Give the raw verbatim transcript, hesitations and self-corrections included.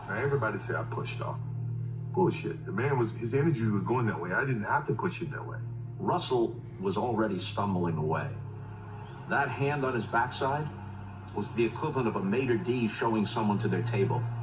Now, everybody say I pushed off. Bullshit. The man was, his energy was going that way. I didn't have to push it that way. Russell was already stumbling away. That hand on his backside was the equivalent of a maitre d' showing someone to their table.